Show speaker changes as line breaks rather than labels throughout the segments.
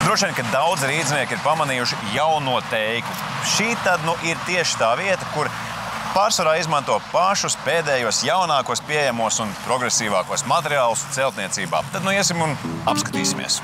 Droši vien, ka daudz rīdznieki ir pamanījuši jauno teiku. Šī tad ir tieši tā vieta, kur pārsvarā izmanto pašus pēdējos jaunākos pieejamos un progresīvākos materiālus celtniecībā. Tad iesim un apskatīsimies.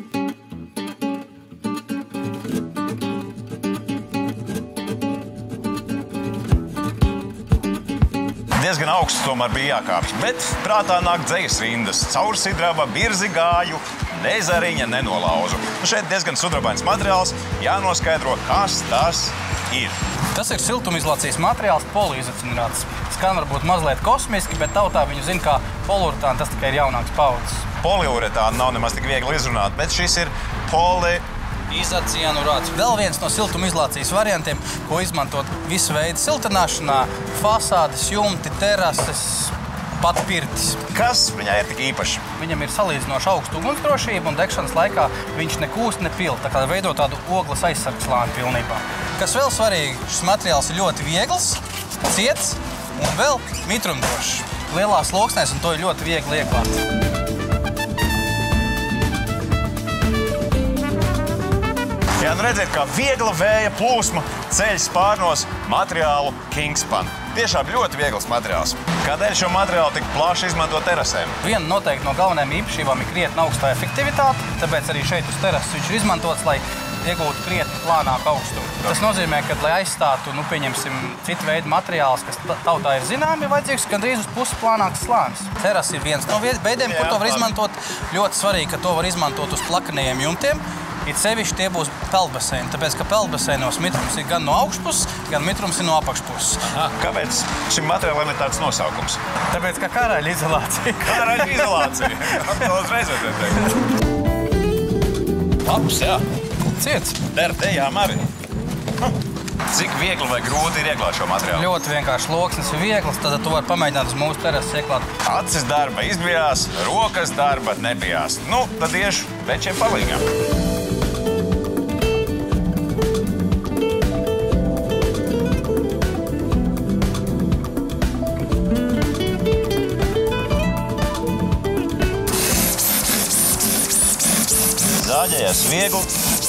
Diezgan augsts tomēr bija jākāpj, bet prātā nāk dzejas rindas. Caursidraba, birzi gāju, nezariņa nenolauzu. Šeit diezgan sudrabains materiāls, jānoskaidro, kas tas ir.
Tas ir siltumizolācijas materiāls, poliizocinēts. Skan varbūt mazliet kosmiski, bet tautā viņu zina kā poliuretānu, tas tikai ir jaunāks paudzes.
Poliuretānu nav nemaz tik viegli izrunāt, bet šis ir
izocianurāts. Vēl viens no siltumizolācijas variantiem, ko izmantot visu veidu siltināšanā, fasādes, jumti, terases, pat pirtis.
Kas viņai ir tik īpaši?
Viņam ir salīdzinoši augsta ugunsdrošība un degšanas laikā viņš nekūst, nepilda, tā kā veido tādu ogles aizsargslāni pilnībā. Kas vēl svarīgi, šis materiāls ir ļoti viegls, ciets un vēl mitrumdrošs. Lielās loksnēs un to ir ļoti viegli ieklāt.
Jā, redziet, kā viegla vēja plūsma ceļ spārnos materiālu Kingspan. Tiešām ļoti viegls materiāls. Kādēļ šo materiālu tik plaši izmanto terasēm?
Viena noteikti no galvenajām īpašībām ir krietni augstā efektivitāte, tāpēc arī šeit uz terases viņš ir izmantots, lai iegūtu krietni plānāku augstumu. Tas nozīmē, ka, lai aizstātu, pieņemsim, citu veidu materiāls, kas tautā ir zināmi, ir vajadzīgs gandrīz uz pusi plānāks slānis. Teras ir viens no veidiem, kur to var izmantot. Ļoti svarīgi, ka to var izmantot uz plakanajiem jumtiem. It sevišķi tie būs peldbaseini, tāpēc, ka peldbaseinos mitrums ir gan no augšpuses, gan mitrums ir no apakšpuses.
Kāpēc šim materiālam ir tāds nosaukums?
Tāpēc, ka karaļa izolācija.
Karaļa izolācija. To uzreiz vajadzētu teikt. Labs, jā.
Ciets.
Der tejām arī. Cik viegli vai grūti ir ieklāt šo materiālu?
Ļoti vienkārši loksnes ir vieglas, tad tu vari pamēģināt uz mūsu terases ieklāt.
Acis darba izbijās, rokas darba nebijās. Tad iešu večiem palīgām. Zāģējās viegli.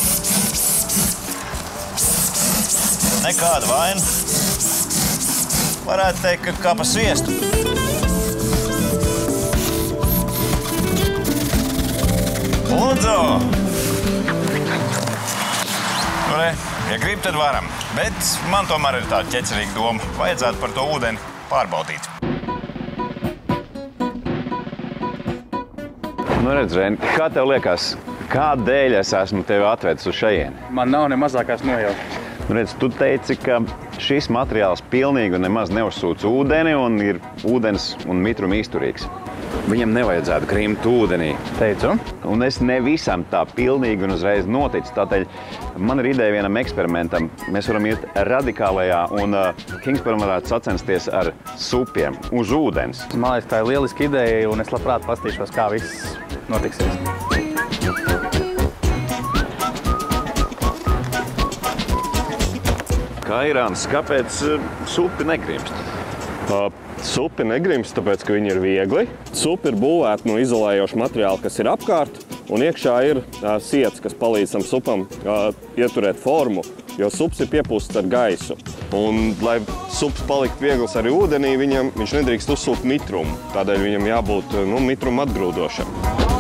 Nekāda vaina. Varētu teikt, ka kā pa sviestu. Lūdzu! Ja grib, tad varam. Bet man tomēr ir tāda ķecerīga doma. Vajadzētu par to ūdeni pārbaudīt. Redz, Reini, kā tev liekas, kādēļ es esmu tevi atvedis uz šajieni?
Man nav ne mazākās nojausmas.
Redz, tu teici, ka šis materiāls pilnīgi un nemaz neuzsūc ūdeni un ir ūdens un mitruma izturīgs. Viņam nevajadzētu krimt ūdenī.
Teicu?
Un es ne visam tā pilnīgi un uzreiz noticu. Tātad man ir ideja vienam eksperimentam. Mēs varam iet radikālajā un Kingspan varētu sacensties ar supiem uz ūdens.
Man liekas, tā ir lieliska ideja un es labprāt pastīšos, kā viss notiksies.
Kā Irāns, kāpēc supi negrimst?
Supi negrimst, tāpēc, ka viņi ir viegli. Supi ir būvēti no izolējoša materiāla, kas ir apkārt, un iekšā ir siets, kas palīdz tam supam ieturēt formu, jo sups ir piepūsts ar gaisu. Un, lai sups paliktu viegls arī ūdenī, viņš nedrīkst uzsūkt mitrumu. Tādēļ viņam jābūt mitrumu atgrūdošam.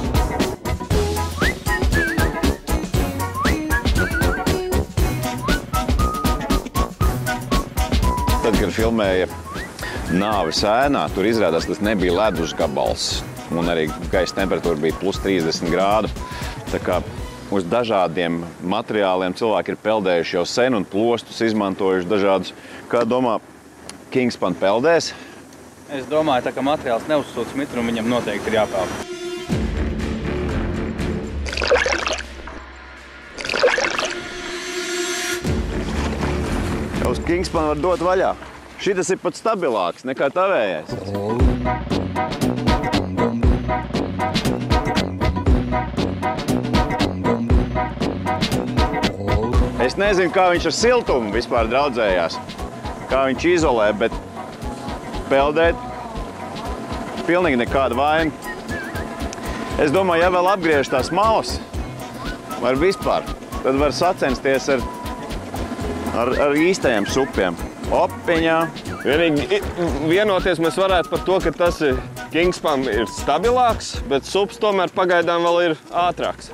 Tad, kad filmēja Nāves ēnā, tur izrādās, tas nebija ledus gabals. Un arī gaisa temperatūra bija plus 30 grādu. Tā kā uz dažādiem materiāliem cilvēki ir peldējuši jau sen un plostus izmantojuši dažādus. Kā domā, Kingspan peldēs?
Es domāju, tā kā materiāls neuzsūc mitrumu, viņam noteikti ir jāpeld.
Uz Kingspan var dot vaļā. Šitas ir pat stabilāks nekā tavējais. Es nezinu, kā viņš ar siltumu vispār draudzējās, kā viņš izolē, bet peldēt pilnīgi nekāda vaina. Es domāju, ja vēl apgriež tās malas, Vai vispār. Tad var sacensties ar īstajiem supiem. Opiņā.
Vienīgi vienoties mēs varētu par to, ka tas Kingspam ir stabilāks, bet sups tomēr pagaidām vēl ir ātrāks.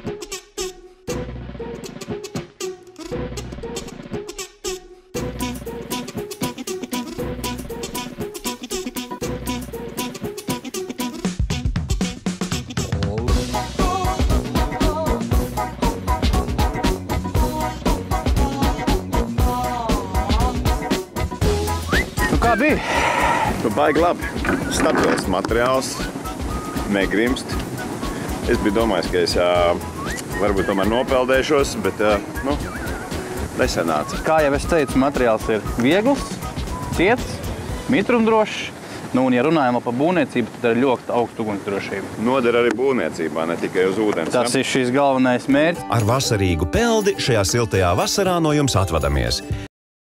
Kā bija?
Baigi labi. Stabils materiāls, negrimst. Es biju domājis, ka es varbūt tomēr nopeldēšos, bet nesanāca.
Kā jau es teicu, materiāls ir viegls, ciets, mitrumdrošs. Un, ja runājam par būvniecību, tad ir ļoti augsta ugunsdrošība.
Noder arī būvniecībā, ne tikai uz ūdens.
Tas ir šis galvenais mērķis.
Ar vasarīgu peldi šajā siltajā vasarā no jums atvadamies.